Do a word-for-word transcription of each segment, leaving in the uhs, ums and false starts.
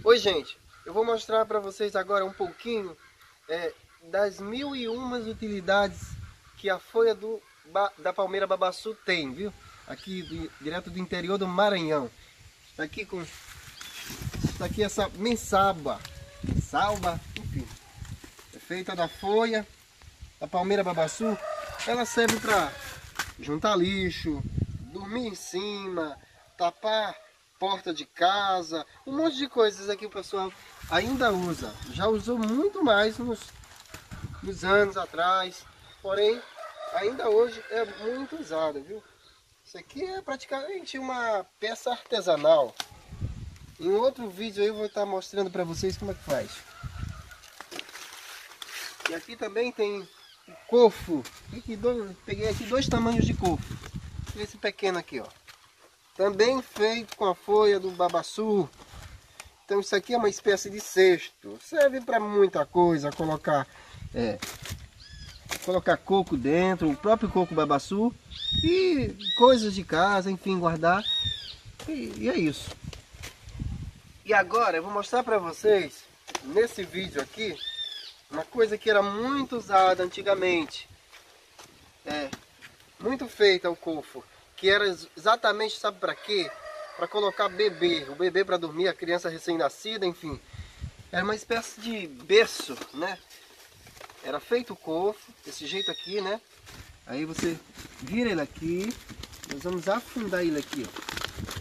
Oi gente, eu vou mostrar para vocês agora um pouquinho é, das mil e umas utilidades que a folha do, da palmeira babaçu tem, viu? Aqui do, direto do interior do Maranhão. Está aqui com está aqui essa mensaba, salba, enfim, é feita da folha da palmeira babaçu. Ela serve para juntar lixo, dormir em cima, tapar porta de casa, um monte de coisas aqui o pessoal ainda usa. Já usou muito mais nos, nos anos atrás, porém ainda hoje é muito usada, viu? Isso aqui é praticamente uma peça artesanal. Em outro vídeo aí eu vou estar mostrando para vocês como é que faz. E aqui também tem cofo. Aqui dois, peguei aqui dois tamanhos de cofo. Esse pequeno aqui, ó. Também feito com a folha do babaçu. Então isso aqui é uma espécie de cesto. Serve para muita coisa. Colocar, é, colocar coco dentro, o próprio coco babaçu. E coisas de casa, enfim, guardar. E, e é isso. E agora eu vou mostrar para vocês, nesse vídeo aqui, uma coisa que era muito usada antigamente. É, muito feita o cofo. Que era exatamente, sabe para quê? Para colocar bebê, o bebê para dormir, a criança recém-nascida, enfim. Era uma espécie de berço, né? Era feito o cofo, desse jeito aqui, né? Aí você vira ele aqui, nós vamos afundar ele aqui, ó.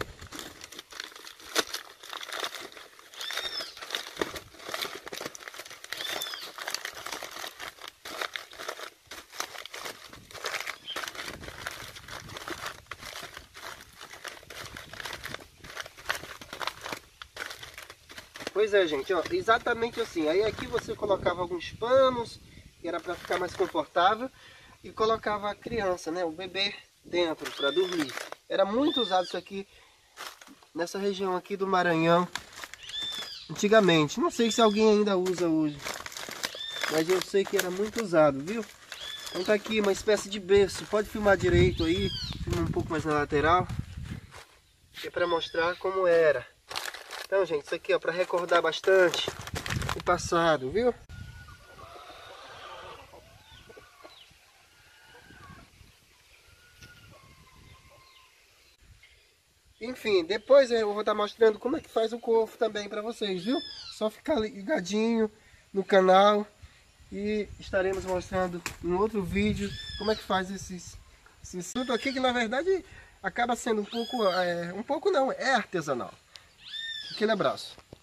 Pois é, gente, ó, exatamente assim. Aí aqui você colocava alguns panos, que era para ficar mais confortável, e colocava a criança, né, o bebê dentro para dormir. Era muito usado isso aqui nessa região aqui do Maranhão antigamente. Não sei se alguém ainda usa hoje, mas eu sei que era muito usado, viu? Então tá aqui uma espécie de berço. Pode filmar direito aí, filma um pouco mais na lateral, que é para mostrar como era. Então, gente, isso aqui é para recordar bastante o passado, viu? Enfim, depois eu vou estar mostrando como é que faz o cofo também para vocês, viu? Só ficar ligadinho no canal e estaremos mostrando em outro vídeo como é que faz esses esses tudo aqui, que na verdade acaba sendo um pouco, é, um pouco não, é artesanal. Aquele abraço.